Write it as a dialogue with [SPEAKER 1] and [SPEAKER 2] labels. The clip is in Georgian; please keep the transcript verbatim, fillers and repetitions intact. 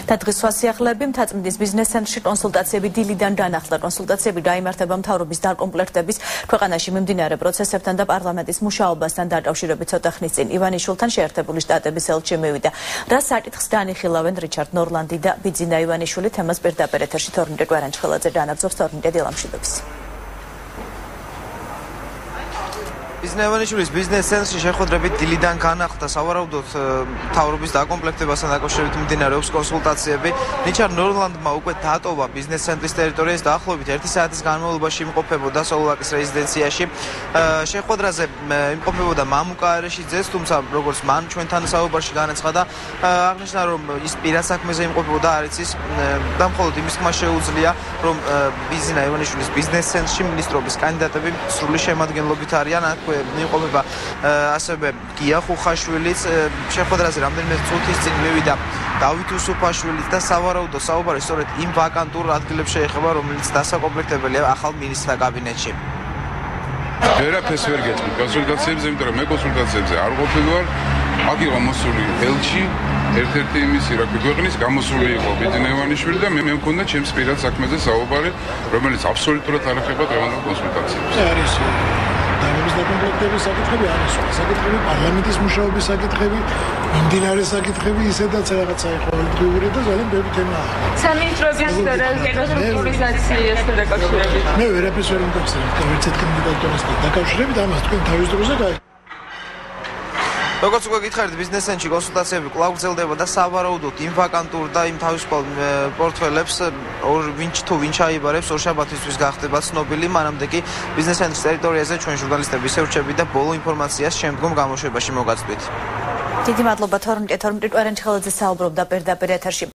[SPEAKER 1] და დღის სვასიახლეები მთაწმინდის ბიზნეს ცენტრში კონსულტაციები დილიდან განახლა. კონსულტაციები გაიმართება მთავრობის დაკომპლექტების, ქვეყანაში მიმდინარე პროცესებთან და პარლამენტის მუშაობასთან დაკავშირებით ცოტა ხნის წინ ივანიშვილთან შეერთებული შტატების ელჩი მივიდა. რა საკითხს განიხილავენ რიჩარდ ნორლანდი და ბიძინა ივანიშვილი, თემას პირდაპირ ეთერში თორმეტ კვარანჩხელაძე განაგზობს თორმეტ დილამშვიდობის.
[SPEAKER 2] ბიძინა ივანიშვილის ბიზნეს ცენტრში შეხვედრებით დილიდან განახლდა. სავარაუდოდ მთავრობის დაკომპლექტებასთან დაკავშირებით მიმდინარეობს კონსულტაციები. რიჩარდ ნორლანდმა უკვე დატოვა ბიზნეს ცენტრის ტერიტორიას დაახლოებით ერთი საათის განმავლობაში იმყოფებოდა სოულაკის რეზიდენციაში. შეხვედრაზე იმყოფებოდა მამუკა არეშიძეც, თუმცა როგორც მან ჩვენთან საუბარში განაცხადა, აღნიშნა რომ ის პირად საქმეზე იმყოფებოდა არ იცის და მხოლოდ იმის ხმა შეუძლია, რომ ბიძინა ივანიშვილის ბიზნეს ცენტრში მინისტრობის კანდიდატები სრული შემადგენლობით არიან. იმყოფება ასევე გია ხუხაშვილიც. შეხვედრაზე რამდენიმე წუთის წინ მივიდა დავით უსუფაშვილიც და სავარაუდო საუბარი სწორედ იმ ვაკანტურ ადგილებს შეეხება, რომელიც დასაკომპლექტებელია ახალ მინისტრთა კაბინეტში.
[SPEAKER 3] ვერაფერს ვერ გეტყვი კონსულტაციებზე, იმიტომ რომ მე კონსულტაციებზე არ ყოფილი ვარ. აქ იყო მოსული ელჩი, ერთ-ერთი იმისი რა ქვეყნის გამოსული იყო ბიძინა ივანიშვილი და მე მე მქონდა ჩემს პირად საქმეზე საუბარი, რომელიც აბსოლუტურად არ ეხება დღევანდელ კონსულტაციებს.
[SPEAKER 4] არის დაგების დაკომპლექტების საკითხები არის, საკითხები პარლამენტის მუშაობის საკითხები, მიმდინარე საკითხები, ისედაც რაღაცა იყო ერთგვარი და ძალიან ბევრი თემაა.
[SPEAKER 5] სამინისტროების რესტრუქტურიზაციასთან დაკავშირებით.
[SPEAKER 4] მე ვერაფერს ვერ მოგახსენებ, ვერც ერთ კანდიდატურასთან დაკავშირებით, ამას თქვენ თავის დროზე გაიგეთ.
[SPEAKER 2] როგორც უკვე გითხარით, ბიზნეს ცენტრში კონსულტაციები კვლავ გრძელდება და სავარაუდოდ იმ ვაკანტურ და იმ თავისუფალ პორტფელებს ორ ვინჩ თუ ვინ ჩაიბარებს ორშაბათისთვის გახდება ცნობილი. მანამდე კი ბიზნეს ცენტრის ტერიტორიაზე ჩვენ ჟურნალისტები ისევრჩებით და ბოლო ინფორმაციას შემდგომ გამოშვებაში მოგაცდით.
[SPEAKER 1] დიდი მადლობა თორმეტ თორმეტ კვარანჩხელაძე საუბრობდა პირდაპირ ეთერში.